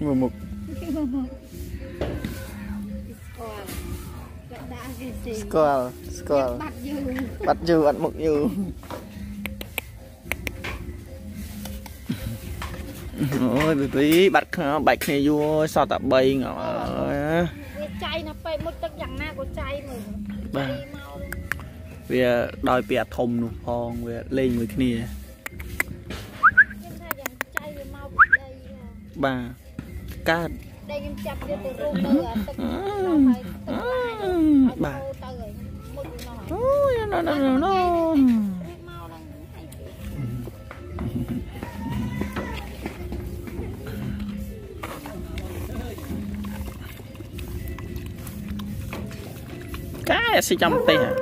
mục squall bắt dư ăn mục dư ôi bị bắt bạch này vua sao tập bay ngỏ chay nó bay một tấc dạng na của chay mà vì đòi bẹt thùng nụ phong về lên với cái này bà cá bà nó cá sẽ trong tay hả